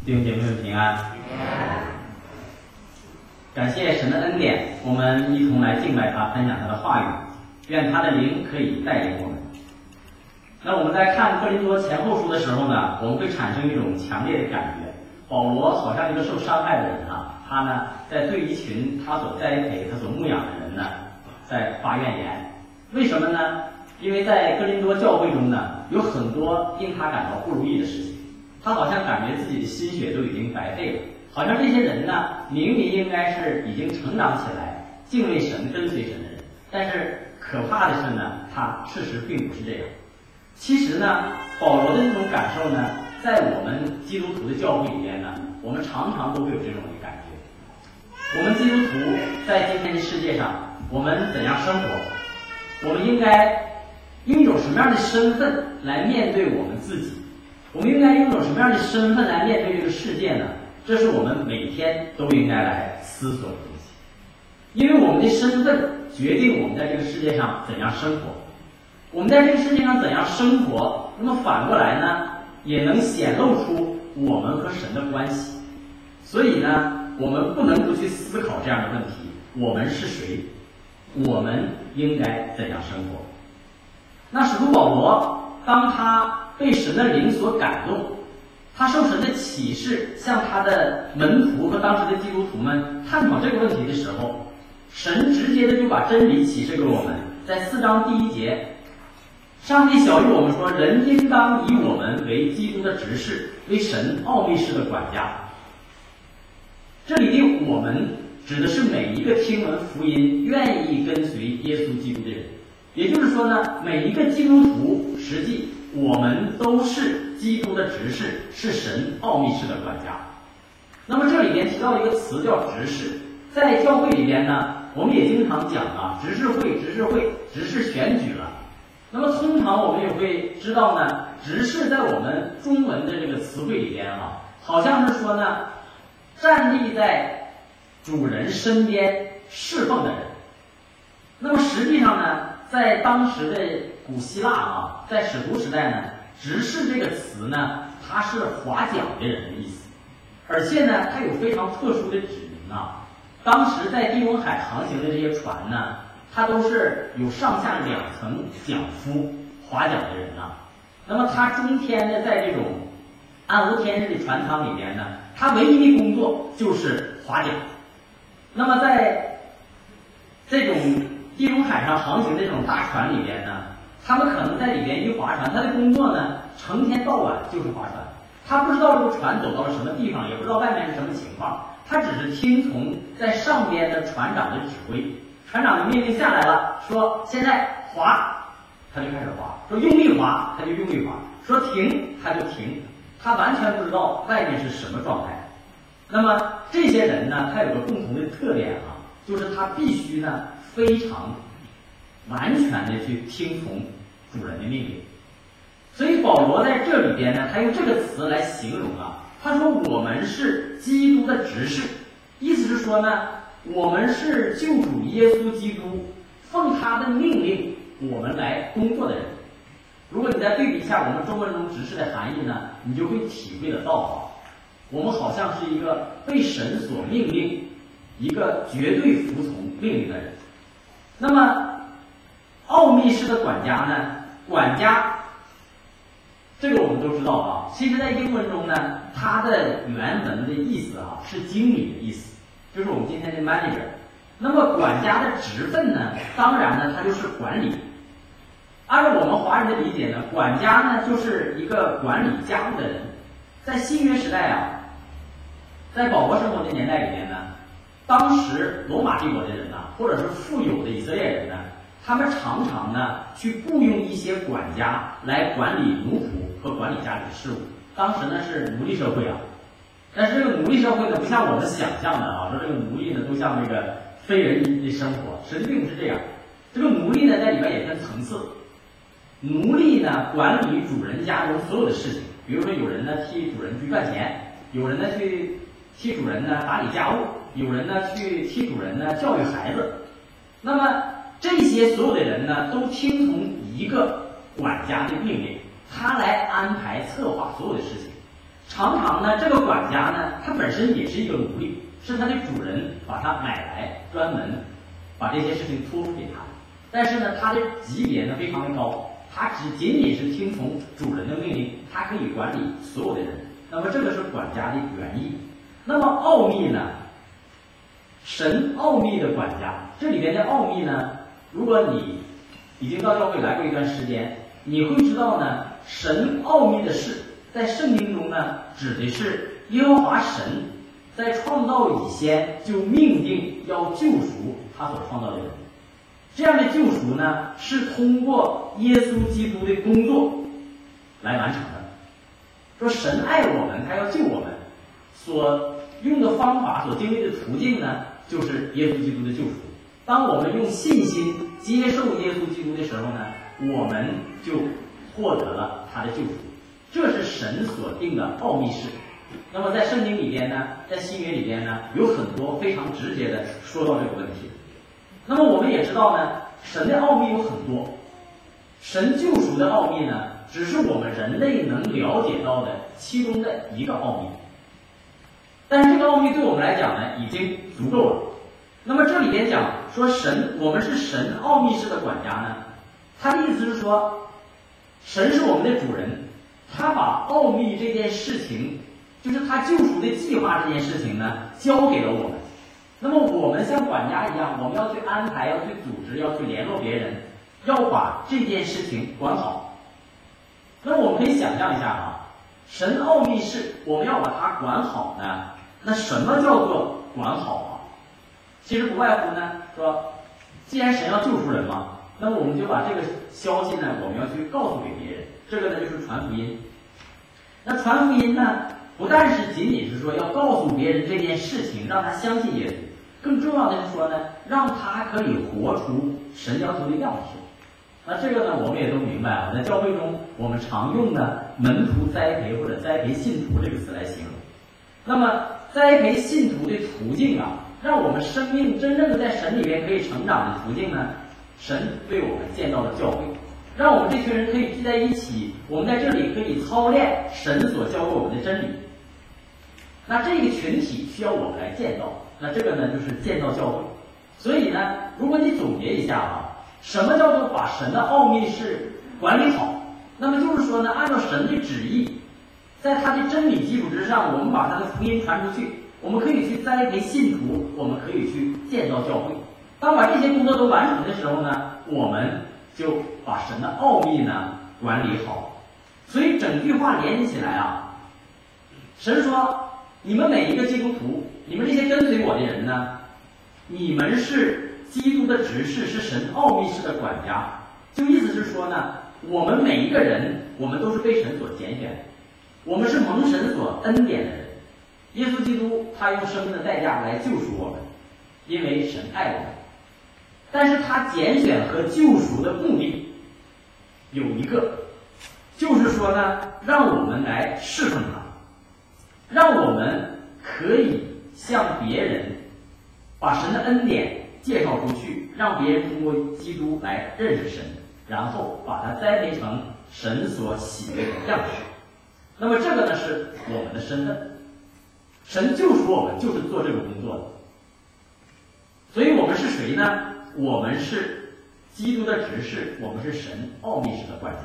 弟兄姐妹们平安。感谢神的恩典，我们一同来敬拜他，分享他的话语，愿他的灵可以带领我们。那我们在看哥林多前后书的时候呢，我们会产生一种强烈的感觉，保罗好像一个受伤害的人啊，他呢在对一群他所栽培、他所牧养的人呢，在发怨言。为什么呢？因为在哥林多教会中呢，有很多令他感到不如意的事情，他好像感觉自己的心血都已经白费了，好像这些人呢，明明应该是已经成长起来、敬畏神、跟随神的人，但是可怕的是呢，他事实并不是这样。其实呢，保罗的这种感受呢，在我们基督徒的教会里边呢，我们常常都会有这种的感觉。我们基督徒在今天的世界上，我们怎样生活？我们应该拥有什么样的身份来面对我们自己？我们应该拥有什么样的身份来面对这个世界呢？这是我们每天都应该来思索的东西。因为我们的身份决定我们在这个世界上怎样生活。我们在这个世界上怎样生活，那么反过来呢，也能显露出我们和神的关系。所以呢，我们不能不去思考这样的问题：我们是谁？我们应该怎样生活？那使徒保罗，当他被神的灵所感动，他受神的启示，向他的门徒和当时的基督徒们探讨这个问题的时候，神直接的就把真理启示给我们。在4章第1节，上帝晓谕我们说，人应当以我们为基督的执事，为神奥秘式的管家。这里的我们指的是每一个听闻福音、愿意跟随耶稣基督的人。也就是说呢，每一个基督徒，实际我们都是基督的执事，是神奥秘式的管家。那么这里边提到一个词叫执事，在教会里边呢，我们也经常讲啊，执事会、执事选举了。那么通常我们也会知道呢，执事在我们中文的这个词汇里边啊，好像是说呢，站立在主人身边侍奉的人。那么实际上呢，在当时的古希腊啊，在使徒时代呢，执事这个词呢，它是划桨的人的意思，而且呢，它有非常特殊的指明啊。当时在地中海航行的这些船呢，它都是有上下2层桨夫划桨的人啊。那么他中天的在这种暗无天日的船舱里边呢，他唯一的工作就是划桨。那么在这种地中海上航行的这种大船里边呢，他们可能在里边一划船，他的工作呢，成天到晚就是划船。他不知道这个船走到了什么地方，也不知道外面是什么情况，他只是听从在上边的船长的指挥。船长的命令下来了，说现在划，他就开始划；说用力划，他就用力划；说停，他就停。他完全不知道外面是什么状态。那么这些人呢，他有个共同的特点啊，就是他必须呢非常完全的去听从主人的命令。所以保罗在这里边呢，他用这个词来形容啊，他说我们是基督的执事，意思是说呢，我们是救主耶稣基督奉他的命令我们来工作的人。如果你再对比一下我们中文中执事的含义呢，你就会体会得到啊，我们好像是一个被神所命令，一个绝对服从命令的人。那么奥秘式的管家呢，管家这个我们都知道啊，其实在英文中呢，它的原文的意思啊是经理的意思，就是我们今天的 manager。 那么管家的职分呢，当然呢，它就是管理。按照我们华人的理解呢，管家呢就是一个管理家务的人。在新约时代啊，在保罗生活的年代里面呢，当时罗马帝国的人呢，或者是富有的以色列人呢，他们常常呢去雇佣一些管家来管理奴仆和管理家里的事务。当时呢是奴隶社会啊，但是这个奴隶社会呢，不像我们想象的啊，说这个奴隶呢都像这个非人的生活，实际并不是这样。这个奴隶呢在里边也分层次，奴隶呢管理主人家中所有的事情，比如说有人呢替主人去赚钱，有人呢去替主人呢打理家务，有人呢去替主人呢教育孩子。那么这些所有的人呢，都听从一个管家的命令，他来安排策划所有的事情。 常常呢，这个管家呢，他本身也是一个奴隶，是他的主人把他买来，专门把这些事情托付给他。但是呢，他的级别呢非常的高，他仅仅是听从主人的命令，他可以管理所有的人。那么这个是管家的原意。那么奥秘呢？神奥秘的管家，这里边的奥秘呢，如果你已经到教会来过一段时间，你会知道呢，神奥秘的事在圣经中呢，指的是耶和华神在创造以前就命定要救赎他所创造的人。这样的救赎呢，是通过耶稣基督的工作来完成的。说神爱我们，他要救我们，所用的方法，所经历的途径呢，就是耶稣基督的救赎。当我们用信心接受耶稣基督的时候呢，我们就获得了他的救赎。这是神所定的奥秘事。那么在圣经里边呢，在新约里边呢，有很多非常直接的说到这个问题。那么我们也知道呢，神的奥秘有很多，神救赎的奥秘呢，只是我们人类能了解到的其中的一个奥秘。但是这个奥秘对我们来讲呢，已经足够了。那么这里边讲说我们是神奥秘式的管家呢，他的意思是说，神是我们的主人，他把奥秘这件事情，就是他救赎的计划这件事情呢，交给了我们。那么我们像管家一样，我们要去安排，要去组织，要去联络别人，要把这件事情管好。那我们可以想象一下啊，神奥秘事我们要把它管好呢，那什么叫做管好啊？其实不外乎呢，说既然神要救赎人嘛，那么我们就把这个消息呢，我们要去告诉给别人。这个呢就是传福音。那传福音呢，不但是仅仅是说要告诉别人这件事情，让他相信耶稣，更重要的是说呢，让他可以活出神要求的样式。那这个呢，我们也都明白啊，在教会中我们常用的门徒栽培或者栽培信徒这个词来形容。那么栽培信徒的途径啊，让我们生命真正的在神里面可以成长的途径呢，神为我们建造了教会，让我们这群人可以聚在一起，我们在这里可以操练神所教给我们的真理。那这个群体需要我们来建造，那这个呢就是建造教会。所以呢，如果你总结一下啊，什么叫做把神的奥秘是管理好？那么就是说呢，按照神的旨意，在他的真理基础之上，我们把他的福音传出去，我们可以去栽培信徒，我们可以去建造教会。当把这些工作都完成的时候呢，我们就把神的奥秘呢管理好。所以整句话联系起来啊，神说，你们每一个基督徒，你们这些跟随我的人呢，你们是基督的执事，是神奥秘式的管家。就意思是说呢，我们每一个人，我们都是被神所拣选的，我们是蒙神所恩典的人。耶稣基督他用生命的代价来救赎我们，因为神爱我们。但是他拣选和救赎的目的有一个，就是说呢，让我们来侍奉他，让我们可以向别人把神的恩典介绍出去，让别人通过基督来认识神，然后把它栽培成神所喜悦的样式。那么这个呢是我们的身份，神救赎我们就是做这个工作的。所以我们是谁呢？我们是基督的执事，我们是神奥秘式的管家。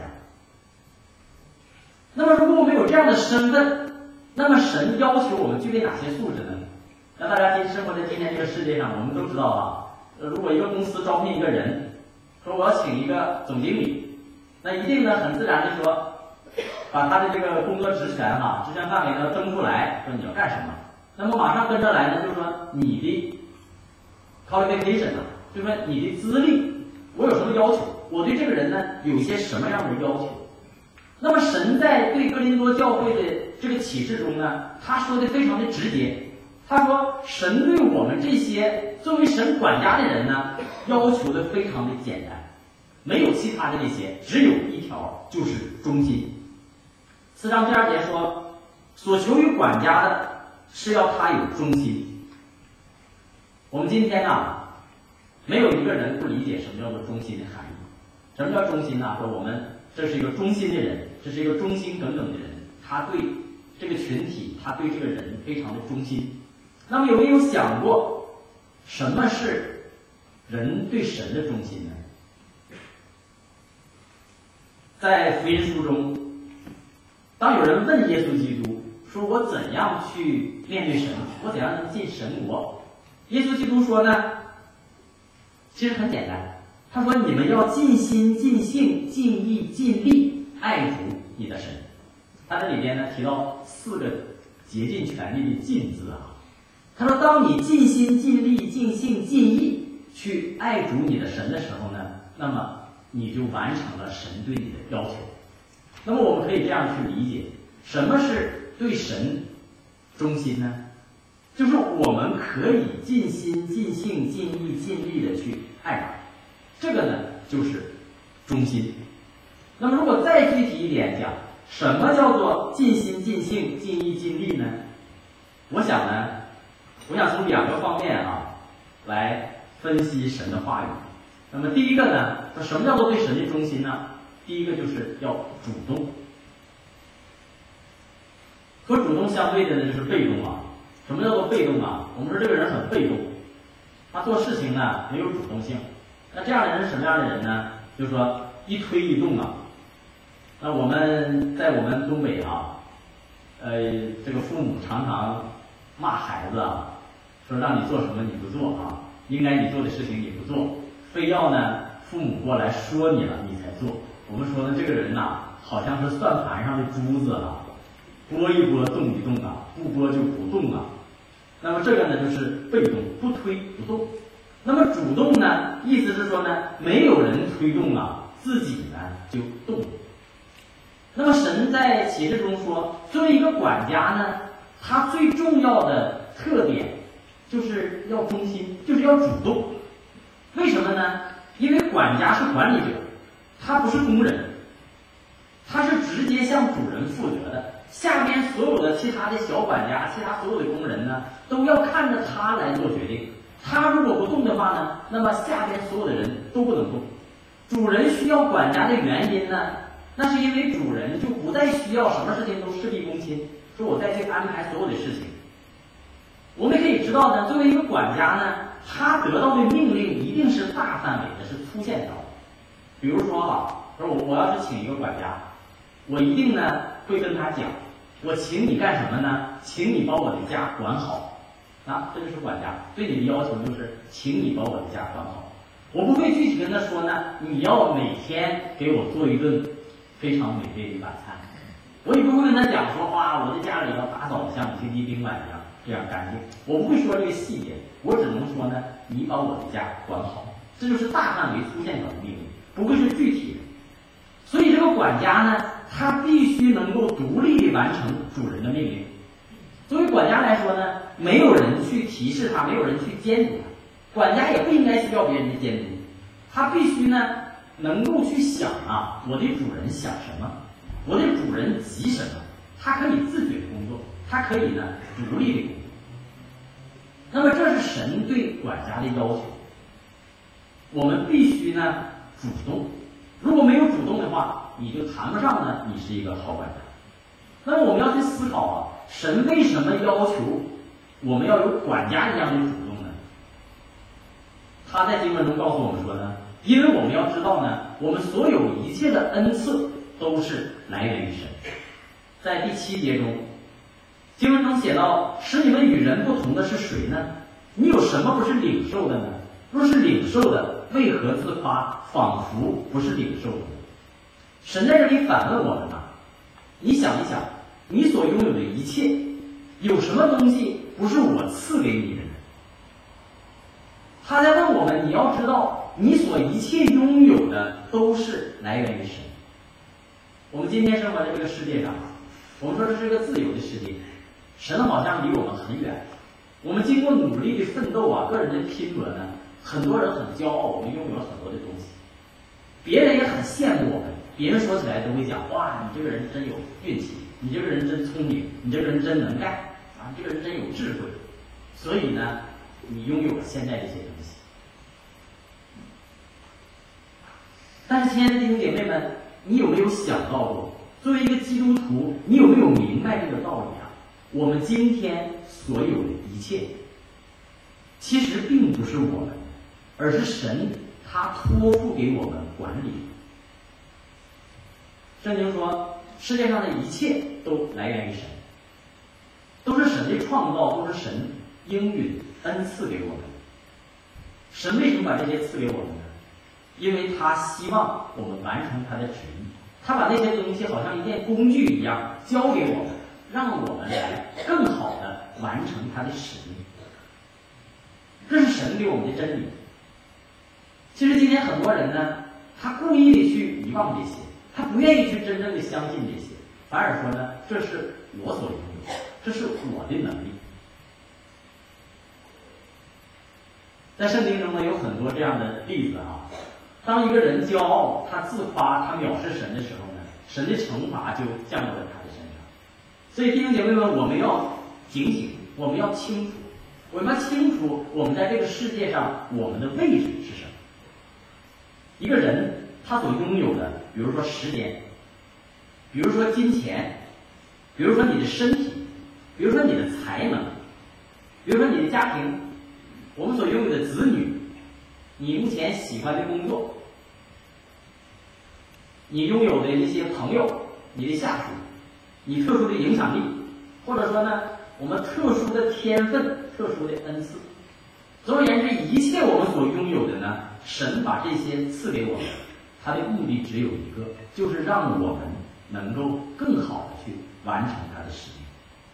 那么如果我们有这样的身份，那么神要求我们具备哪些素质呢？那大家生活在今天这个世界上，我们都知道啊，如果一个公司招聘一个人，说我要请一个总经理，那一定呢很自然的说，把他的这个工作职权范围呢征出来，说你要干什么。那么马上跟着来呢，就是说你的 qualification 呢，就是说你的资历，我有什么要求？我对这个人呢有些什么样的要求？那么神在对哥林多教会的这个启示中呢，他说的非常的直接。他说神对我们这些作为神管家的人呢，要求的非常的简单，没有其他的那些，只有一条，就是忠心。4章第2节说，所求于管家的是要他有忠心。我们今天啊，没有一个人不理解什么叫做忠心的含义。什么叫忠心呢？说我们这是一个忠心的人，这是一个忠心耿耿的人，他对这个群体他对这个人非常的忠心。那么有没有想过，什么是人对神的忠心呢？在福音书中，当有人问耶稣基督说：“我怎样去面对神？我怎样能进神国？”耶稣基督说呢，其实很简单，他说：“你们要尽心、尽性、尽意、尽力爱主你的神。”他这里边呢提到4个竭尽全力的“尽”字啊。他说：“当你尽心、尽力、尽性、尽意去爱主你的神的时候呢，那么你就完成了神对你的要求。”那么我们可以这样去理解，什么是对神忠心呢？就是我们可以尽心、尽性、尽意、尽力的去爱他，这个呢就是忠心。那么如果再具体一点讲，什么叫做尽心、尽性、尽意、尽力呢？我想从2个方面来分析神的话语。那么第一个呢，什么叫做对神的忠心呢？第一个就是要主动，和主动相对的呢就是被动啊。什么叫做被动啊？我们说这个人很被动，他做事情呢没有主动性。那这样的人是什么样的人呢？就是说一推一动啊。那我们在我们东北这个父母常常骂孩子啊，说让你做什么你不做啊，应该你做的事情你不做，非要呢父母过来说你了你才做。我们说呢，这个人好像是算盘上的珠子拨一拨动一动不拨就不动那么这个呢就是被动，不推不动。那么主动呢，意思是说呢，没有人推动自己呢就动。那么神在启示中说，作为一个管家呢，他最重要的特点就是要忠心，就是要主动。为什么呢？因为管家是管理者，他不是工人，他是直接向主人负责的。下面所有的其他的小管家，其他所有的工人呢，都要看着他来做决定。他如果不动的话呢，那么下边所有的人都不能动。主人需要管家的原因呢，那是因为主人就不再需要什么事情都事必躬亲，说我再去安排所有的事情。我们可以知道呢，作为一个管家呢，他得到的命令一定是大范围的，是粗线条。比如说我要是请一个管家，我一定呢会跟他讲，我请你干什么呢？请你把我的家管好这就是管家对你的要求，就是请你把我的家管好。我不会具体跟他说呢，你要每天给我做一顿非常美味的晚餐。我也不会跟他讲说我的家里要打扫的像京畿宾馆一样这样干净。我不会说这个细节，我只能说呢，你把我的家管好。这就是大范围粗线条的命令，不会是具体的。所以这个管家呢，他必须能够独立地完成主人的命令。作为管家来说呢，没有人去提示他，没有人去监督他，管家也不应该需要别人的监督，他必须呢能够去想我的主人想什么，我的主人急什么，他可以自觉工作，他可以呢独立的工作。那么这是神对管家的要求，我们必须呢主动。如果没有主动的话，你就谈不上呢你是一个好管家。那么我们要去思考神为什么要求我们要有管家一样的主动呢？他在经文中告诉我们说呢，因为我们要知道呢，我们所有一切的恩赐都是来源于神。在第7节中，经文中写到，使你们与人不同的是谁呢？你有什么不是领受的呢？若是领受的，为何自夸，仿佛不是领受的？神在这里反问我们你想一想，你所拥有的一切，有什么东西不是我赐给你的呢？他在问我们，你要知道，你所一切拥有的都是来源于神。我们今天生活在这个世界上，我们说这是一个自由的世界，神好像离我们很远。我们经过努力的奋斗个人的拼搏呢，很多人很骄傲，我们拥有了很多的东西，别人也很羡慕我们。别人说起来都会讲，哇，你这个人真有运气，你这个人真聪明，你这个人真能干你这个人真有智慧。所以呢，你拥有了现在这些东西。但是亲爱的弟兄姐妹们，你有没有想到过， 作为一个基督徒，你有没有明白这个道理啊？我们今天所有的一切，其实并不是我们，而是神他托付给我们管理。圣经说，世界上的一切都来源于神，都是神的创造，都是神应允恩赐给我们。神为什么把这些赐给我们呢？因为他希望我们完成他的旨意，他把那些东西好像一件工具一样交给我们，让我们来更好的完成他的使命。这是神给我们的真理。其实今天很多人呢，他故意的去遗忘这些，他不愿意去真正的相信这些，反而说呢，这是我所拥有，这是我的能力。在圣经中呢，有很多这样的例子啊。当一个人骄傲，他自夸，他藐视神的时候呢，神的惩罚就降落在他的身上。所以弟兄姐妹们，我们要警醒，我们要清楚，我们要清楚我们在这个世界上我们的位置是什么。一个人他所拥有的，比如说时间，比如说金钱，比如说你的身体，比如说你的才能，比如说你的家庭，我们所拥有的子女，你目前喜欢的工作，你拥有的一些朋友，你的下属，你特殊的影响力，或者说呢，我们特殊的天分、特殊的恩赐。总而言之，一切我们所拥有的呢，神把这些赐给我们，他的目的只有一个，就是让我们能够更好的去完成他的使命。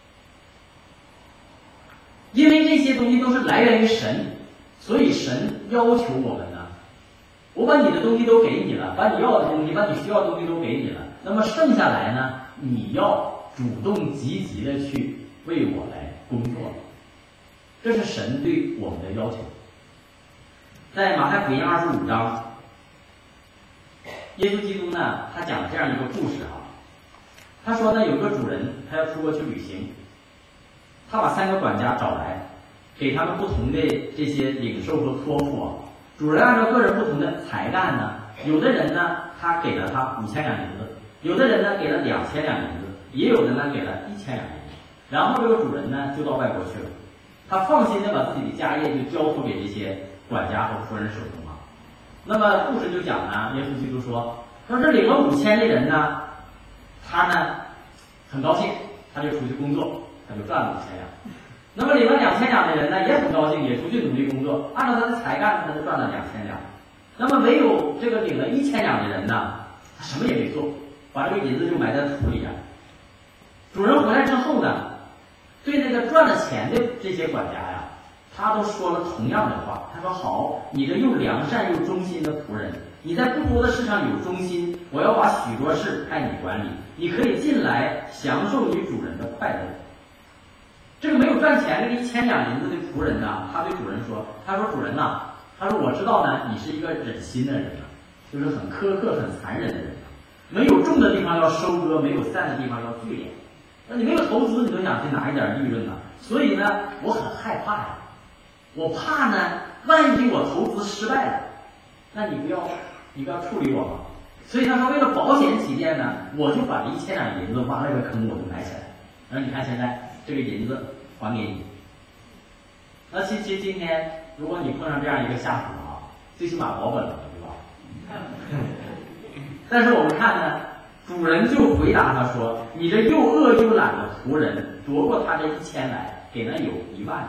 因为这些东西都是来源于神，所以神要求我们呢，我把你的东西都给你了，把你要的东西，把你需要的东西都给你了，那么剩下来呢，你要主动积极的去为我来工作。这是神对我们的要求。在马太福音25章，耶稣基督呢，他讲了这样一个故事啊。他说呢，有个主人，他要出国去旅行，他把3个管家找来，给他们不同的这些领受和托付啊。主人按照个人不同的才干呢，有的人呢，他给了他5000两银子，有的人呢给了2000两银子，也有的呢给了1000两银子。然后这个主人呢就到外国去了，他放心的把自己的家业就交付给这些管家和夫人手中啊。那么故事就讲呢，耶稣基督说这领了5000的人呢，他呢很高兴，他就出去工作，他就赚了5000两。那么领了2000两的人呢，也很高兴，也出去努力工作，按照他的才干，他就赚了2000两。那么唯有这个领了1000两的人呢，他什么也没做，把这个银子就埋在土里啊。主人回来之后呢，对那个赚了钱的这些管家呀，他都说了同样的话。他说：“好，你这又良善又忠心的仆人，你在不多的事上有忠心，我要把许多事派你管理，你可以进来享受你主人的快乐。”这个没有赚钱这个1000两银子的仆人呢，他对主人说：“他说主人呐，他说我知道呢，你是一个忍心的人啊，就是很苛刻、很残忍的人，没有种的地方要收割，没有散的地方要聚敛。那你没有投资，你都想去拿一点利润呢，所以呢，我很害怕呀，我怕呢，万一我投资失败了，那你不要处理我吗？所以他说，为了保险起见呢，我就把这1000两银子挖了个坑，我就埋起来。然后你看现在这个银子还给你。那其实今天如果你碰上这样一个下属啊，最起码保本了，对吧？但是我们看呢，主人就回答他说：“你这又饿又懒的仆人，夺过他这1000来，给那有10000。”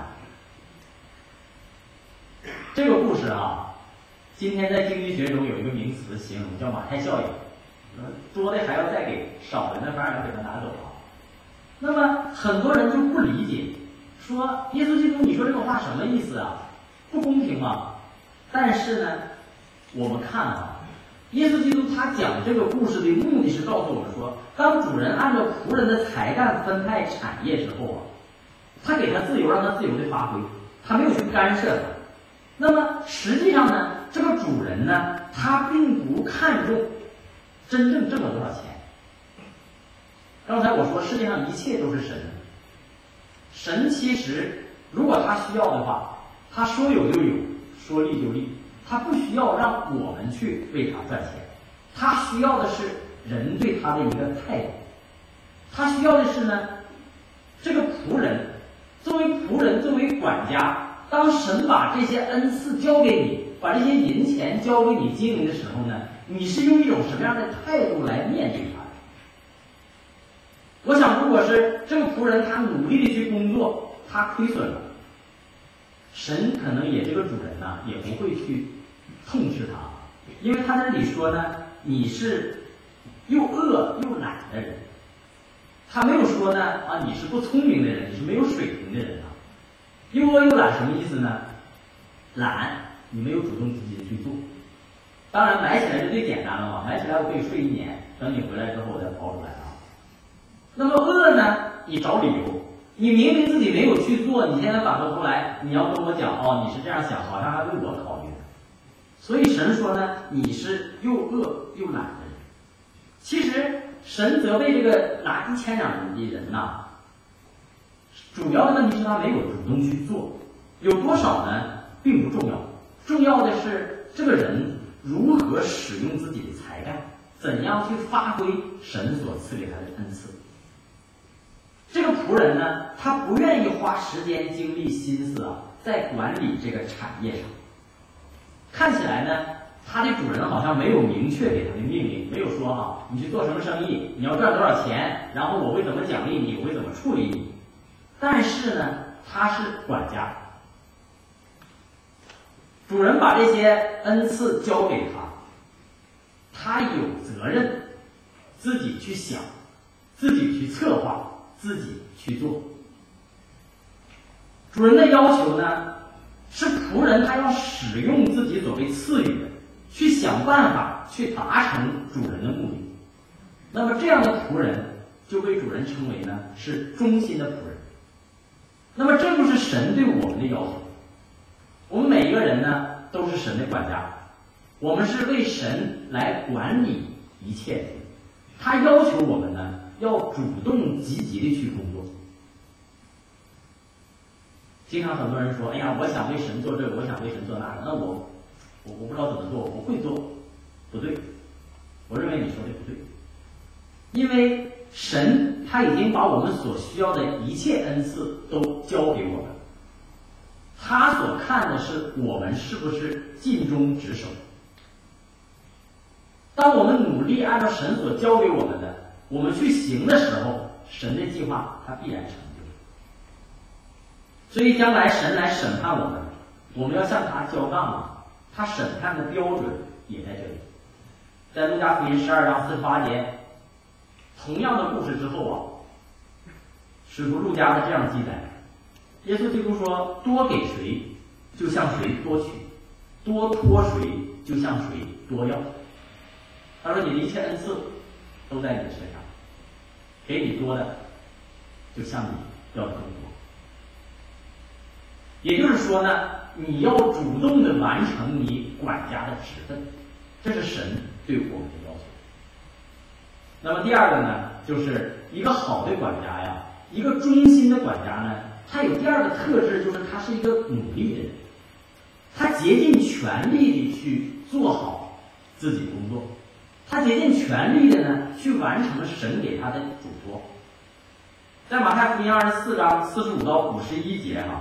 这个故事啊，今天在经济学中有一个名词形容，叫马太效应。多的还要再给，少的呢反而要给他拿走啊。那么很多人就不理解，说耶稣基督，你说这个话什么意思啊？不公平吗？但是呢，我们看啊，耶稣基督他讲这个故事的目的是告诉我们说，当主人按照仆人的才干分派产业之后啊，他给他自由，让他自由的发挥，他没有去干涉他。那么实际上呢，这个主人呢，他并不看重真正挣了多少钱。刚才我说世界上一切都是神，神其实如果他需要的话，他说有就有，说立就立，他不需要让我们去为他赚钱，他需要的是人对他的一个态度。他需要的是呢，这个仆人作为仆人，作为管家，当神把这些恩赐交给你，把这些银钱交给你经营的时候呢，你是用一种什么样的态度来面对他的？我想，如果是这个仆人他努力的去工作，他亏损了，神可能也这个主人呢也不会去痛斥他，因为他那里说呢，你是又饿又懒的人。他没有说呢啊，你是不聪明的人，你是没有水平的人啊。又饿又懒什么意思呢？懒，你没有主动积极的去做。当然买起来是最简单了嘛，买起来我可以睡1年，等你回来之后我再刨出来啊。那么饿呢，你找理由，你明明自己没有去做，你现在反过头来你要跟我讲哦，你是这样想，好像还为我考虑的。所以神说呢，你是又饿又懒的人。其实神责备这个拿1000两的人呐，主要的问题是他没有主动去做，有多少呢并不重要，重要的是这个人如何使用自己的才干，怎样去发挥神所赐给他的恩赐。这个仆人呢，他不愿意花时间精力心思啊，在管理这个产业上。看起来呢，他的主人好像没有明确给他的命令，没有说啊，你去做什么生意，你要赚多少钱，然后我会怎么奖励你，我会怎么处理你。但是呢，他是管家，主人把这些恩赐交给他，他有责任自己去想，自己去策划，自己去做。主人的要求呢，是仆人他要使用自己所被赐予的，去想办法去达成主人的目的。那么这样的仆人就被主人称为呢是忠心的仆人。那么这就是神对我们的要求。我们每一个人呢都是神的管家，我们是为神来管理一切的。他要求我们呢要主动积极的去工作。经常很多人说，哎呀，我想为神做这个，我想为神做那个，那我不知道怎么做，我不会做。不对，我认为你说的不对。因为神他已经把我们所需要的一切恩赐都交给我们，他所看的是我们是不是尽忠职守。当我们努力按照神所交给我们的，我们去行的时候，神的计划他必然成就。所以将来神来审判我们，我们要向他交账啊，他审判的标准也在这里。在路加福音12章48节，同样的故事之后啊，使徒路加的这样记载：耶稣基督说，多给谁，就向谁多取；多托谁，就向谁多要。他说，你的一切恩赐都在你的身上，给你多的，就向你要的更多。也就是说呢，你要主动的完成你管家的职分，这是神对我们的要求。那么第二个呢，就是一个好的管家呀，一个忠心的管家呢，他有第二个特质，就是他是一个努力的人，他竭尽全力的去做好自己工作，他竭尽全力的呢去完成神给他的嘱托。在马太福音24章45到51节啊，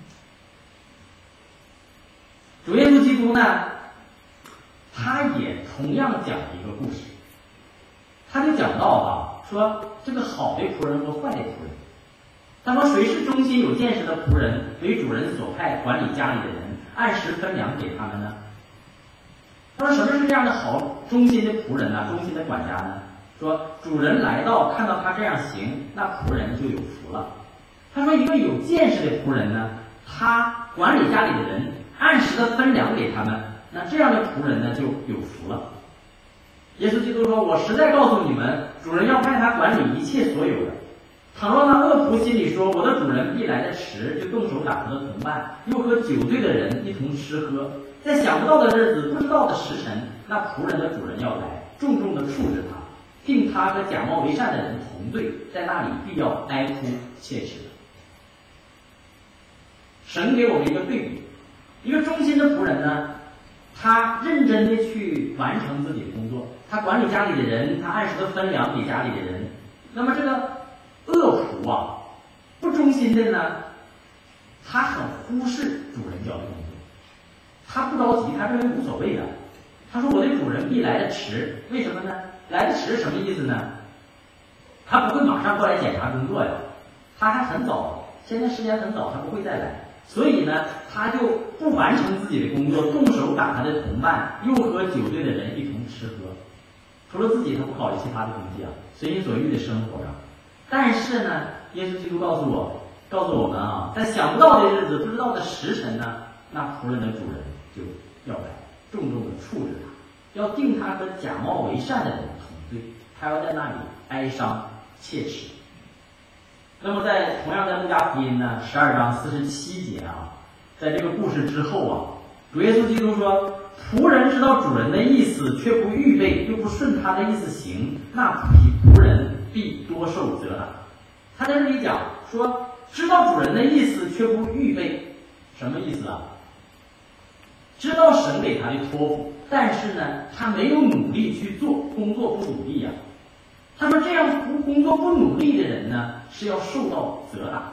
主耶稣基督呢，他也同样讲一个故事，他就讲到啊，说这个好的仆人和坏的仆人。他说，谁是忠心有见识的仆人，为主人所派管理家里的人，按时分粮给他们呢？他说，什么是这样的好忠心的仆人呢？忠心的管家呢？说主人来到，看到他这样行，那仆人就有福了。他说，一个有见识的仆人呢，他管理家里的人，按时的分粮给他们，那这样的仆人呢就有福了。耶稣基督说，我实在告诉你们，主人要派他管理一切所有的。倘若那恶仆心里说，我的主人必来的迟，就动手打他的同伴，又和酒醉的人一同吃喝，在想不到的日子，不知道的时辰，那仆人的主人要来，重重的处置他，并他和假冒为善的人同罪，在那里必要哀哭切齿。神给我们一个对比，一个忠心的仆人呢， 他认真的去完成自己的工作，他管理家里的人，他按时的分粮给家里的人。那么这个恶仆啊，不忠心的呢，他很忽视主人交的工作，他不着急，他认为无所谓的。他说我的主人必来的迟，为什么呢？来的迟什么意思呢？他不会马上过来检查工作呀，他还很早，现在时间很早，他不会再来。所以呢，他就不完成自己的工作，动手打他的同伴，又和酒醉的人一同吃喝。除了自己，他不考虑其他的东西啊，随心所欲的生活着。但是呢，耶稣基督告诉我们啊，在想不到的日子，不知道的时辰呢，那仆人的主人就要来重重的处置他，要定他和假冒为善的人同罪，他要在那里哀伤切齿。那么同样在路加福音呢12章47节啊，在这个故事之后啊，主耶稣基督说，仆人知道主人的意思，却不预备，又不顺他的意思行，那仆人必多受责打。他在这里讲说，知道主人的意思却不预备，什么意思啊？知道神给他的托付，但是呢，他没有努力去做，工作不努力呀。他说这样工作不努力的人呢，是要受到责打。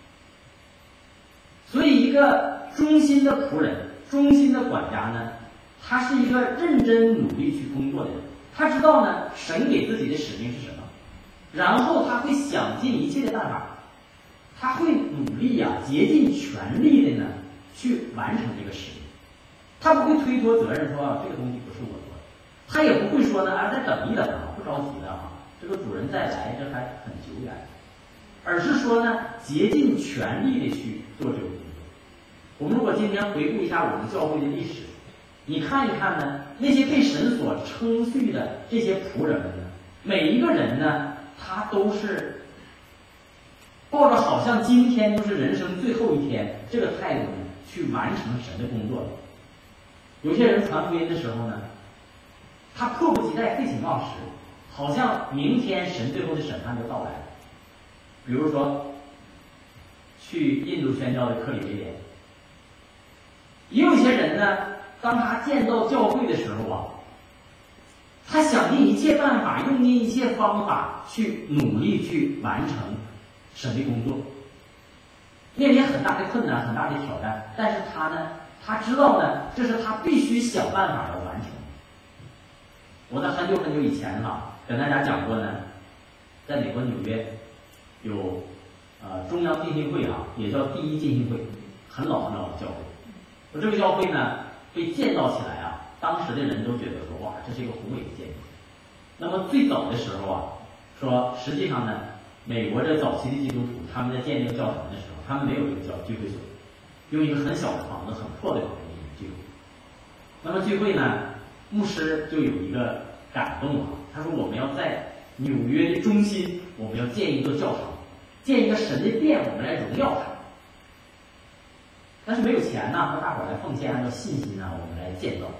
所以一个忠心的仆人，忠心的管家呢，他是一个认真努力去工作的人。他知道呢，神给自己的使命是什么，然后他会想尽一切的办法，他会努力呀，竭尽全力的呢去完成这个使命。他不会推脱责任，说这个东西不是我做的，他也不会说呢再等一等啊，不着急的啊，这个主人再来这还很久远，而是说呢竭尽全力的去做这个工作。我们如果今天回顾一下我们教会的历史，你看一看呢，那些被神所称颂的这些仆人们呢，每一个人呢，他都是抱着好像今天就是人生最后一天这个态度呢，去完成神的工作的。有些人传福音的时候呢，他迫不及待，废寝忘食，好像明天神最后的审判就到来了。比如说去印度宣教的克里维廉，也有一些人呢，当他见到教会的时候啊，他想尽一切办法，用尽一切方法去努力去完成神的工作，面临很大的困难，很大的挑战，但是他知道呢，这是他必须想办法要完成。我在很久很久以前跟大家讲过呢，在美国纽约有中央浸信会也叫第一浸信会，很老很老的教会。我这个教会呢被建造起来当时的人都觉得说，哇，这是一个宏伟的建筑。那么最早的时候说实际上呢，美国这早期的基督徒他们在建这个教堂的时候，他们没有这个聚会所，用一个很小的房子，很破的房子聚会。那么聚会呢，牧师就有一个感动他说我们要在纽约的中心，我们要建一个教堂，建一个神的殿，我们来荣耀他。但是没有钱和大伙来奉献，按照信心我们来建造。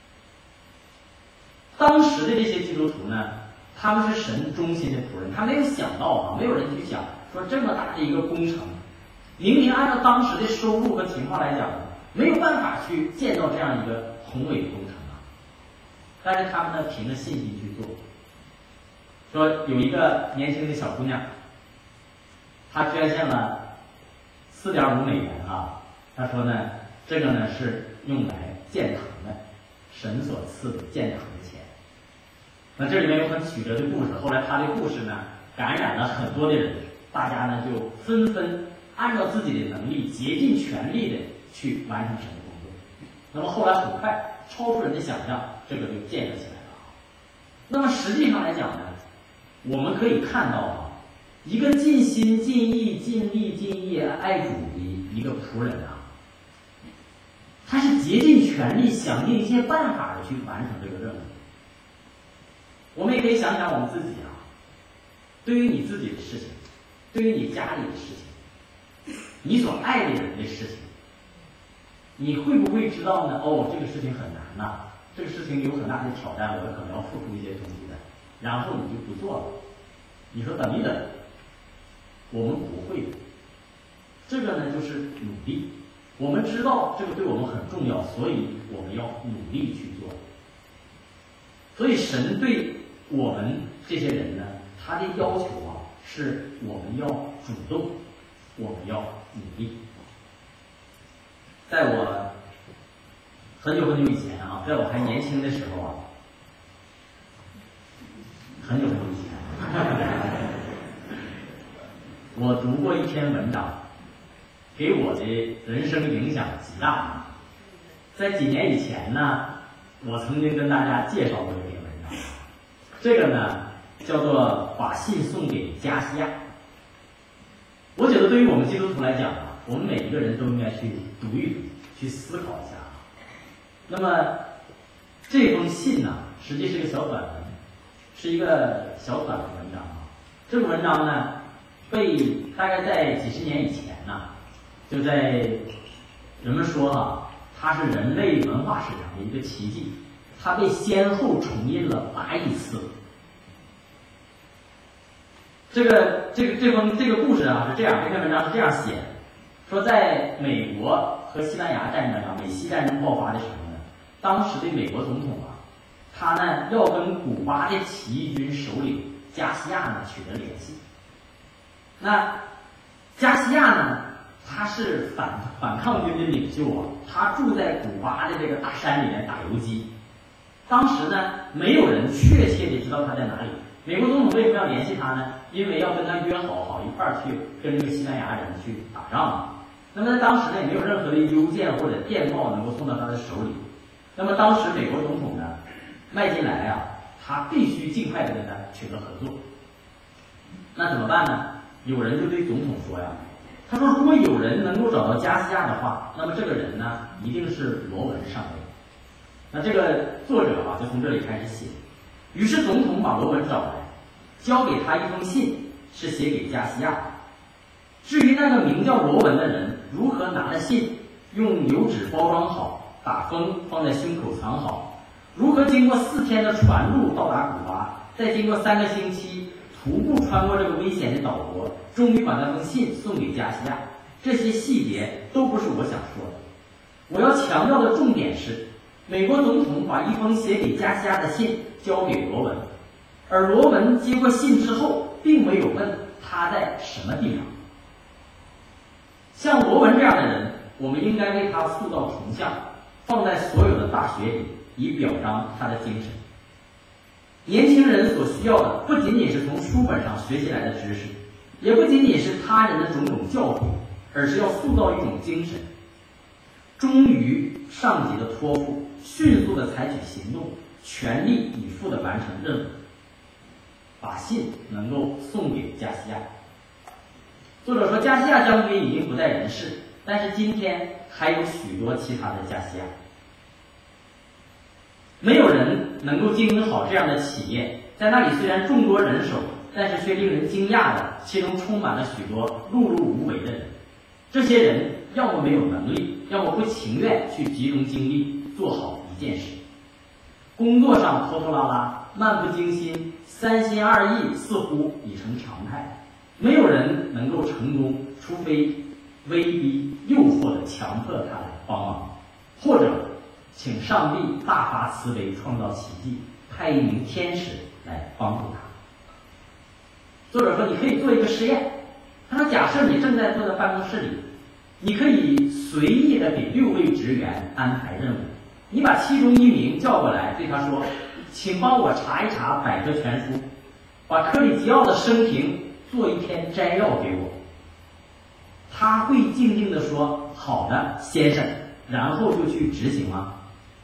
当时的这些基督徒呢，他们是神忠心的仆人，他没有想到没有人去想说这么大的一个工程，明明按照当时的收入和情况来讲，没有办法去建造这样一个宏伟的工程但是他们呢，凭着信心去做。说有一个年轻的小姑娘，她捐献了4.5美元她说呢，这个呢是用来建堂的，神所赐的建堂的钱。那这里面有很曲折的故事，后来她的故事呢感染了很多的人，大家呢就纷纷按照自己的能力竭尽全力的去完成神的工作。那么后来很快超出人的想象，这个就建设起来了。那么实际上来讲呢，我们可以看到一个尽心尽意尽力尽业爱主的一个仆人他是竭尽全力想尽一切办法的去完成这个任务。我们也可以想想我们自己对于你自己的事情，对于你家里的事情，你所爱的人的事情，你会不会知道呢？这个事情很难这个事情有很大的挑战，我可能要付出一些东西的，然后你就不做了。你说等一等，我们不会的。这个呢就是努力， 我们知道这个对我们很重要，所以我们要努力去做。所以神对我们这些人呢，他的要求啊，是我们要主动，我们要努力。在我很久以前啊，在我还年轻的时候啊，很久以前，我读过一篇文章，给我的人生影响极大。在几年以前呢，我曾经跟大家介绍过这篇文章，这个呢叫做把信送给加西亚。我觉得对于我们基督徒来讲啊，我们每一个人都应该去读一读，去思考一下。那么这封信呢，实际是一个小短文，是一个小短的文章啊。这个文章呢，被大概在几十年以前呢，就在人们说啊，它是人类文化史上的一个奇迹，它被先后重印了8亿次。这个故事啊是这样，这篇文章是这样写的，说在美国和西班牙战争啊，美西战争爆发的时候呢，当时的美国总统啊，他呢要跟古巴的起义军首领加西亚呢取得联系。那加西亚呢，他是反抗军的领袖啊，他住在古巴的这个大山里面打游击。当时呢，没有人确切的知道他在哪里。美国总统为什么要联系他呢？因为要跟他约好一块儿去跟这个西班牙人去打仗。那么在当时呢，也没有任何的邮件或者电报能够送到他的手里。那么当时美国总统呢，麦金莱啊，他必须尽快的跟他取得合作。那怎么办呢？有人就对总统说呀，他说如果有人能够找到加西亚的话，那么这个人呢，一定是罗文上尉。那这个作者啊，就从这里开始写。于是总统把罗文找来，交给他一封信，是写给加西亚的。至于那个名叫罗文的人如何拿着信，用油纸包装好，打封放在胸口藏好，如何经过4天的船路到达古巴，再经过3个星期徒步穿过这个危险的岛国，终于把那封信送给加西亚，这些细节都不是我想说的。我要强调的重点是，美国总统把一封写给加西亚的信交给罗文，而罗文接过信之后，并没有问他在什么地方。像罗文这样的人，我们应该为他塑造铜像，放在所有的大学里，以表彰他的精神。年轻人所需要的不仅仅是从书本上学习来的知识，也不仅仅是他人的种种教诲，而是要塑造一种精神，忠于上级的托付，迅速的采取行动，全力以赴的完成任务，把信能够送给加西亚。作者说，加西亚将军已经不在人世，但是今天还有许多其他的加西亚。没有人能够经营好这样的企业，在那里虽然众多人手，但是却令人惊讶的，其中充满了许多碌碌无为的人。这些人要么没有能力，要么不情愿去集中精力做好一件事。工作上拖拖拉拉、漫不经心、三心二意，似乎已成常态。没有人能够成功，除非威逼诱惑的强迫他来帮忙，或者请上帝大发慈悲，创造奇迹，派一名天使来帮助他。作者说，你可以做一个实验，他说，假设你正在坐在办公室里，你可以随意的给6位职员安排任务，你把其中一名叫过来，对他说，请帮我查一查百科全书，把科里吉奥的生平做一篇摘要给我。他会静静地说，好的，先生，然后就去执行吗？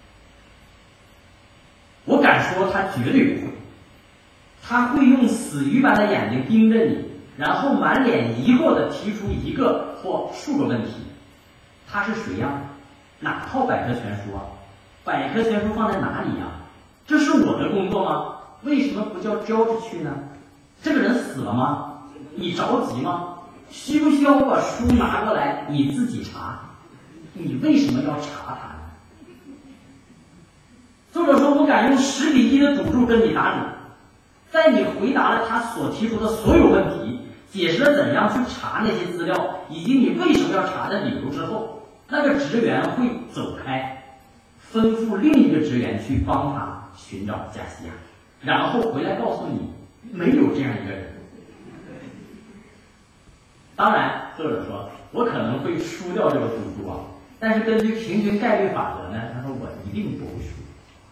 我敢说他绝对不会。他会用死鱼般的眼睛盯着你，然后满脸疑惑地提出一个或数个问题。他是谁呀？哪套百科全书啊？百科全书放在哪里呀？这是我的工作吗？为什么不叫George去呢？这个人死了吗？你着急吗？需不需要我把书拿过来你自己查？你为什么要查他呢？作者说，我敢用10比1的赌注跟你打赌，在你回答了他所提出的所有问题，解释了怎样去查那些资料，以及你为什么要查的理由之后， 那个职员会走开，吩咐另一个职员去帮他寻找加西亚，然后回来告诉你没有这样一个人。当然，作者说我可能会输掉这个赌注啊，但是根据平均概率法则呢，他说我一定不会输。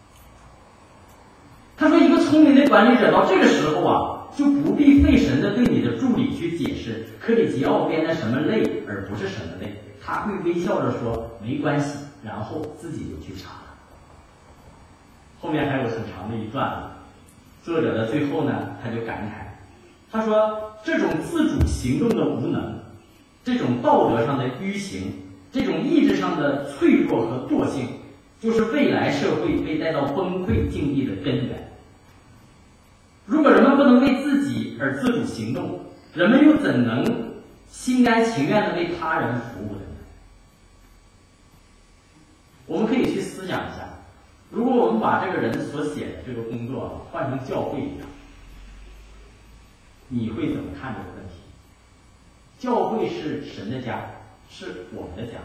他说一个聪明的管理者到这个时候啊，就不必费神的对你的助理去解释克里吉奥编的什么类而不是什么类，他会微笑着说没关系，然后自己就去查了。后面还有很长的一段，作者的最后呢，他就感慨，他说这种自主行动的无能，这种道德上的迂行，这种意志上的脆弱和惰性，就是未来社会被带到崩溃境地的根源。如果人们不能为自己而自主行动，人们又怎能心甘情愿地为他人服务的呢？我们可以去思想一下，如果我们把这个人所写的这个工作换成教会一样，你会怎么看这个问题？教会是神的家，是我们的家。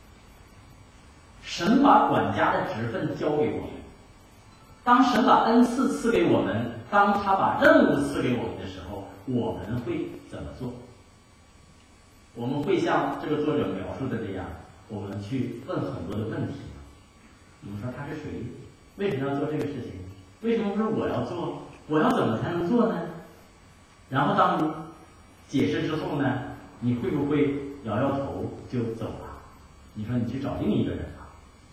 神把管家的职分交给我们，当神把恩赐赐给我们，当他把任务赐给我们的时候，我们会怎么做？我们会像这个作者描述的这样，我们去问很多的问题。我们说他是谁？为什么要做这个事情？为什么不是我要做？我要怎么才能做呢？然后当你解释之后呢，你会不会摇摇头就走了？你说你去找另一个人吧。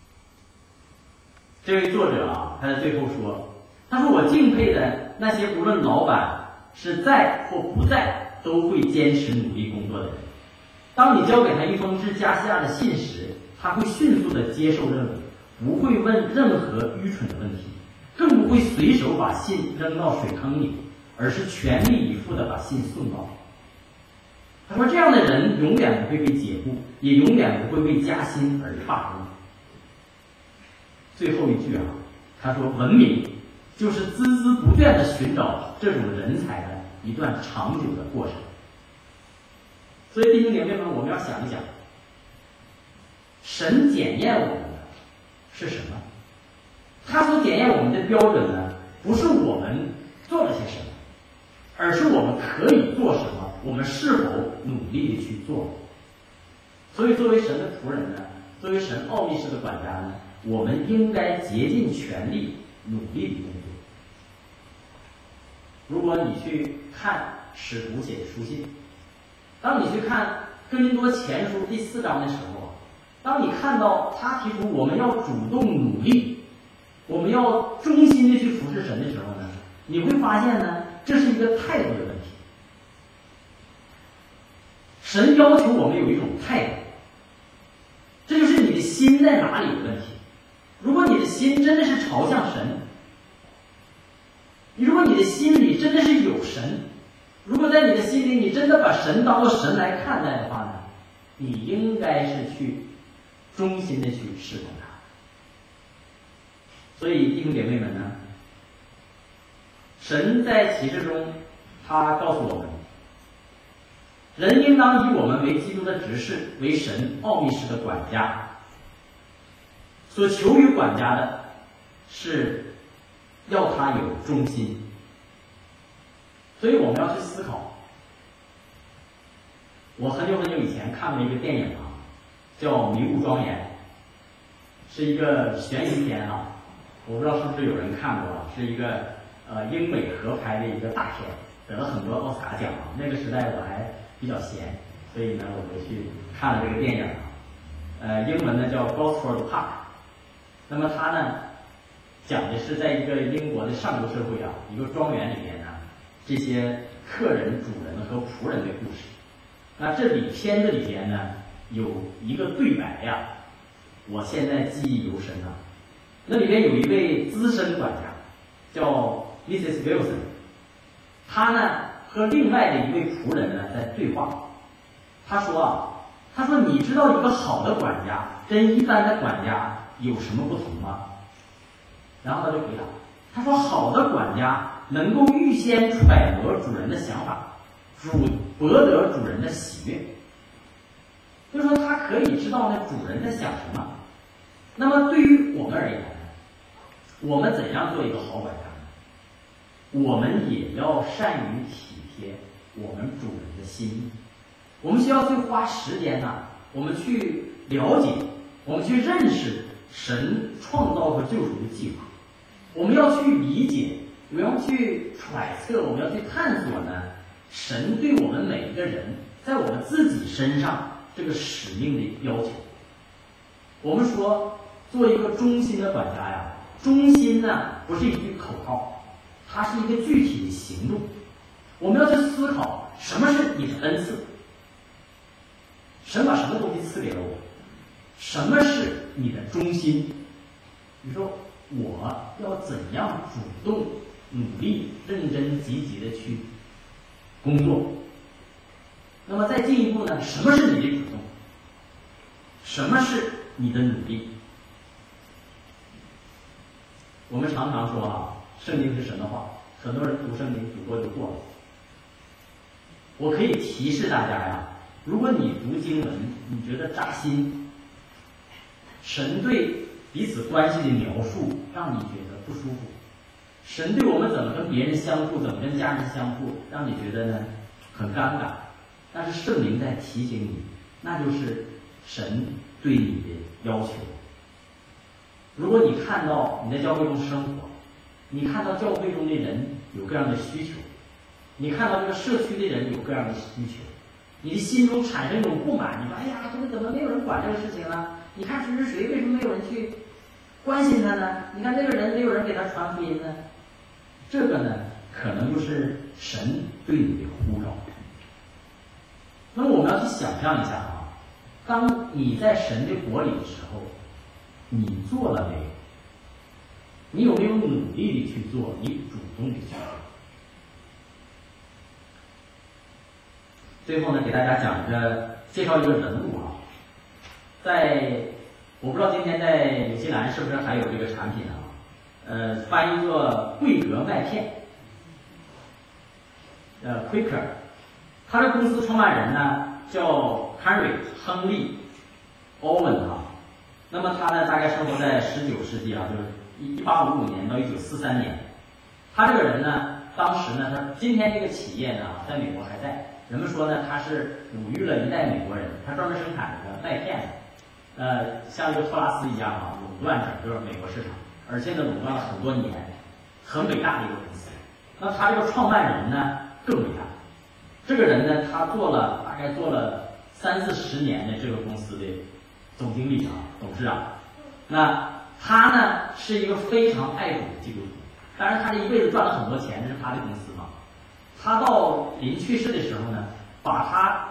这位作者啊，他在最后说，他说我敬佩的那些无论老板是在或不在，都会坚持努力工作的人。当你交给他一封致加西亚的信时，他会迅速地接受任务，不会问任何愚蠢的问题，更不会随手把信扔到水坑里，而是全力以赴地把信送到。他说这样的人永远不会被解雇，也永远不会为加薪而罢工。最后一句啊，他说文明就是孜孜不倦地寻找这种人才的一段长久的过程。所以弟兄姐妹们，我们要想一想，神检验我们的是什么？他所检验我们的标准呢，不是我们做了些什么，而是我们可以做什么，我们是否努力地去做。所以作为神的仆人呢，作为神奥秘式的管家呢，我们应该竭尽全力努力地工作。如果你去看使徒写的书信，当你去看哥林多前书第4章的时候，当你看到他提出我们要主动努力，我们要忠心的去服侍神的时候呢，你会发现呢，这是一个态度的问题。神要求我们有一种态度，这就是你的心在哪里的问题。如果你的心真的是朝向神，如果你的心里真的是有神，如果在你的心里你真的把神当作神来看待的话呢，你应该是去忠心的去侍奉他。所以弟兄姐妹们呢，神在启示中他告诉我们，人应当以我们为基督的执事，为神奥秘式的管家。所求于管家的是要他有忠心。所以我们要去思考。我很久以前看过一个电影啊，叫《迷雾庄园》，是一个悬疑片啊，我不知道是不是有人看过啊，是一个英美合拍的一个大片，得了很多奥斯卡奖啊。那个时代我还比较闲，所以呢我就去看了这个电影啊。英文呢叫 Gosford Park。那么它呢讲的是在一个英国的上流社会啊，一个庄园里面呢，这些客人、主人和仆人的故事。那这里片子里边呢有一个对白呀，我现在记忆犹深啊。那里边有一位资深管家叫 Mrs. Wilson， 他呢和另外的一位仆人呢在对话。他说你知道一个好的管家跟一般的管家有什么不同吗？然后他就回答，他说好的管家能够预先揣摩主人的想法，博得主人的喜悦。 就是说他可以知道那主人在想什么。那么对于我们而言呢，我们怎样做一个好管家呢？我们也要善于体贴我们主人的心意。我们需要去花时间呢，我们去了解，我们去认识神创造和救赎的计划。我们要去理解，我们要去揣测，我们要去探索呢，神对我们每一个人在我们自己身上这个使命的要求。我们说做一个忠心的管家呀，忠心呢不是一句口号，它是一个具体的行动。我们要去思考什么是你的恩赐，神把什么东西赐给了我，什么是你的忠心。你说我要怎样主动努力认真积极的去工作。那么再进一步呢，什么是你的主动，什么是你的努力。我们常常说啊，圣经是神的话，很多人读圣经读过就过了。我可以提示大家呀，如果你读经文你觉得扎心，神对彼此关系的描述让你觉得不舒服，神对我们怎么跟别人相处，怎么跟家人相处，让你觉得呢很尴尬，但是圣灵在提醒你，那就是神对你的要求。如果你看到你在教会中生活，你看到教会中的人有各样的需求，你看到这个社区的人有各样的需求，你的心中产生一种不满，你说哎呀，这个怎么没有人管这个事情呢？你看谁谁谁为什么没有人去关心他呢？你看这个人没有人给他传福音呢？这个呢可能就是神对你的呼召。那么我们要去想象一下啊，当你在神的国里的时候，你做了没有？你有没有努力的去做？你主动的去做？最后呢，给大家介绍一个人物啊，我不知道今天在纽西兰是不是还有这个产品啊？翻译作桂格麦片，Quaker。他的公司创办人呢叫 Henry 亨利欧文啊。那么他呢大概生活在19世纪啊，就是1855年到1943年。他这个人呢，当时呢，他今天这个企业呢在美国还在。人们说呢，他是哺育了一代美国人，他专门生产这个麦片的，像一个特拉斯一样啊，垄断整个美国市场，而且呢垄断了很多年，很伟大的一个公司。那他这个创办人呢更伟大，这个人呢，他大概做了30-40年的这个公司的总经理啊，董事长。那他呢是一个非常爱主的基督徒，当然他这一辈子赚了很多钱，这是他的公司嘛。他到临去世的时候呢，把他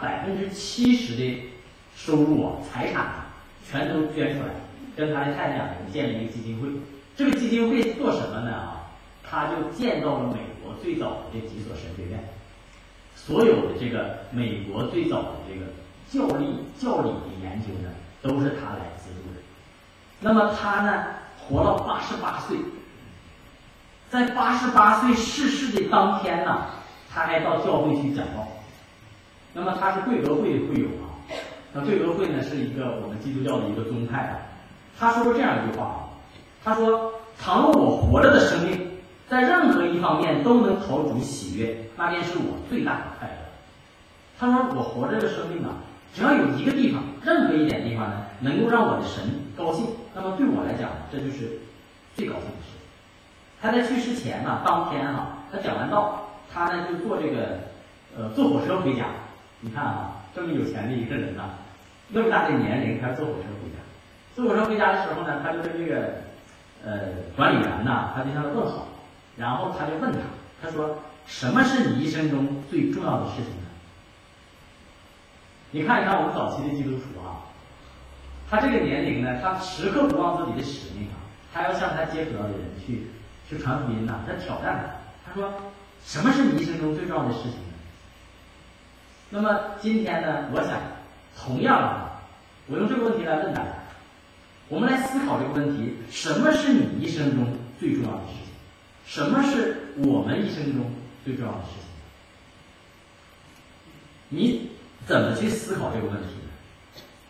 70%的收入啊、财产全都捐出来，跟他的太太两人建了一个基金会。这个基金会做什么呢啊？他就建造了美国最早的这几所神学院，所有的这个美国最早的这个教理的研究呢，都是他来资助的。那么他呢，活到88岁，在88岁逝世的当天呢，他还到教会去讲道。那么他是贵格会的会友啊。那贵格会呢是一个我们基督教的一个宗派啊。他说过这样一句话啊，他说：“倘若我活着的生命在任何一方面都能讨主喜悦，那便是我最大的快乐。”他说：“我活着的生命啊，只要有一个地方，任何一点地方呢，能够让我的神高兴，那么对我来讲，这就是最高兴的事。”他在去世前呢，当天啊，他讲完道，他呢就坐坐火车回家。你看啊，这么有钱的一个人呐，那么大的年龄还坐火车回家。坐火车回家的时候呢，他就跟这个管理员呐，他就向他问好，然后他就问他说：“什么是你一生中最重要的事情呢？”你看一看我们早期的基督徒啊，他这个年龄呢，他时刻不忘自己的使命啊，他要向他接触到的人去传福音呐，他挑战他。他说：“什么是你一生中最重要的事情呢？”那么今天呢，我想同样啊，我用这个问题来问大家，我们来思考这个问题：什么是你一生中最重要的事情？什么是我们一生中最重要的事情？你怎么去思考这个问题呢？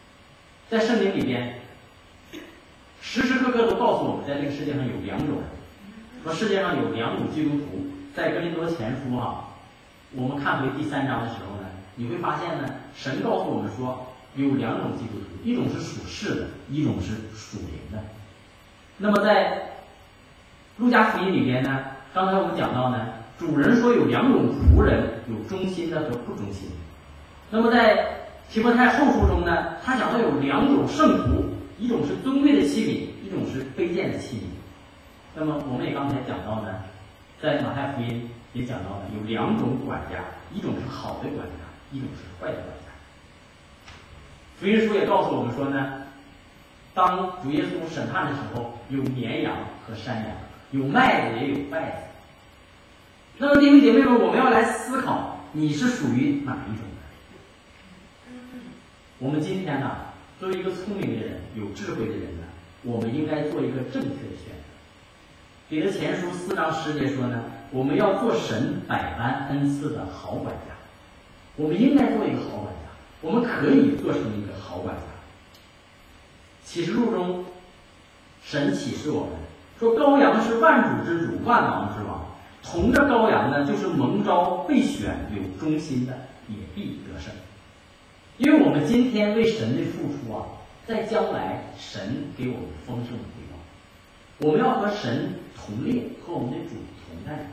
在圣经里边，时时刻刻都告诉我们，在这个世界上有两种人，说世界上有两种基督徒。在哥林多前书我们看回第3章的时候呢，你会发现呢，神告诉我们说有两种基督徒，一种是属世的，一种是属灵的。那么在路加福音里边呢，刚才我们讲到呢，主人说有两种仆人，有忠心的和不忠心的。那么在提摩太后书中呢，他讲到有两种圣徒，一种是尊贵的器皿，一种是卑贱的器皿。那么我们也刚才讲到呢，在马太福音也讲到了有两种管家，一种是好的管家，一种是坏的管家。福音书也告诉我们说呢，当主耶稣审判的时候，有绵羊和山羊，有麦子也有稗子。那么弟兄姐妹们，我们要来思考，你是属于哪一种的？我们今天呢，作为一个聪明的人、有智慧的人呢，我们应该做一个正确的选择。彼得前书4章10节说呢，我们要做神百般恩赐的好管家。我们应该做一个好管家，我们可以做成一个好管家。启示录中，神启示我们说，羔羊是万主之主，万王之王。同着羔羊呢，就是蒙召、备选、有忠心的，也必得胜。因为我们今天为神的付出在将来神给我们丰盛的回报。我们要和神同列，和我们的主同在。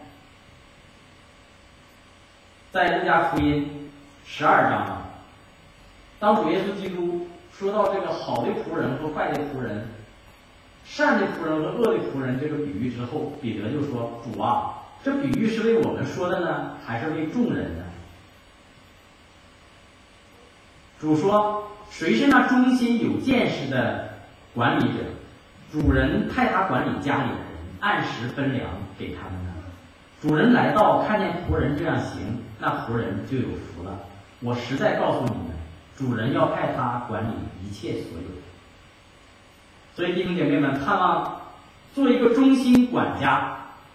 在路加福音12章当主耶稣基督说到这个好的仆人和坏的仆人、善的仆人和恶的仆人这个比喻之后，彼得就说：“主啊，这比喻是为我们说的呢，还是为众人呢？”主说：“谁是那忠心有见识的管理者？主人派他管理家里的人，按时分粮给他们呢。主人来到，看见仆人这样行，那仆人就有福了。我实在告诉你们，主人要派他管理一切所有的。”所以弟兄姐妹们，盼望做一个忠心管家，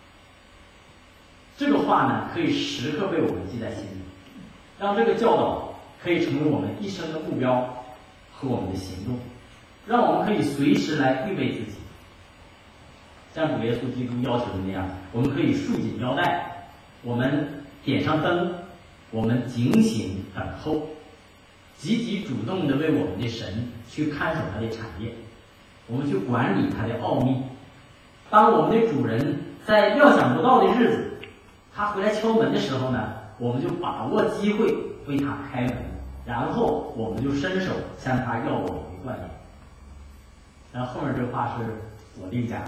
这个话呢，可以时刻被我们记在心里，让这个教导可以成为我们一生的目标和我们的行动，让我们可以随时来预备自己，像主耶稣基督要求的那样，我们可以束紧腰带，我们点上灯，我们警醒等候，积极主动的为我们的神去看守他的产业，我们去管理他的奥秘。当我们的主人在料想不到的日子，他回来敲门的时候呢，我们就把握机会为他开门，然后我们就伸手向他要我们的冠冕。然后后面这话是我另加的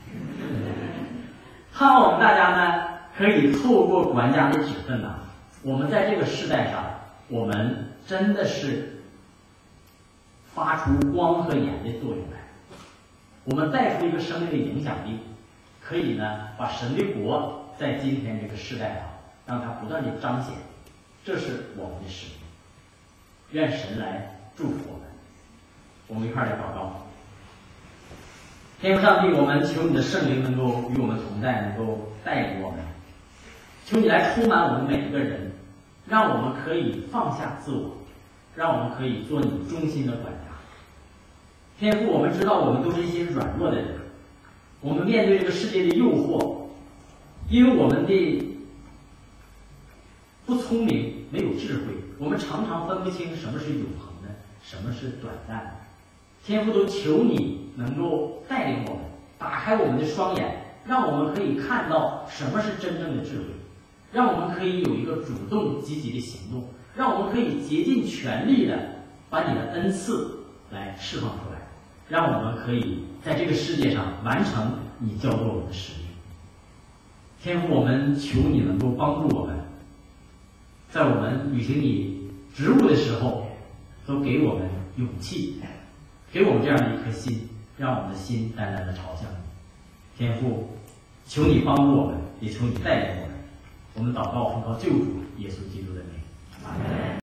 盼望我们大家呢，可以透过管家的指分我们在这个世代上，我们真的是发出光和盐的作用来，我们带出一个生命的影响力，可以呢把神的国在今天这个世代让它不断的彰显，这是我们的使命。愿神来祝福我们。我们一块来祷告。天父上帝，我们求你的圣灵能够与我们同在，能够带领我们，求你来充满我们每一个人，让我们可以放下自我，让我们可以做你忠心的管家。天父，我们知道我们都是一些软弱的人，我们面对这个世界的诱惑，因为我们的不聪明，没有智慧，我们常常分不清什么是永恒的，什么是短暂的。天父，都求你能够带领我们，打开我们的双眼，让我们可以看到什么是真正的智慧，让我们可以有一个主动积极的行动，让我们可以竭尽全力的把你的恩赐来释放出来，让我们可以在这个世界上完成你交给我们的使命。天父，我们求你能够帮助我们，在我们履行你职务的时候，都给我们勇气，给我们这样的一颗心，让我们的心单单的朝向你。天父，求你帮助我们，也求你带领我们。我们祷告奉靠救主耶稣基督的名，阿门。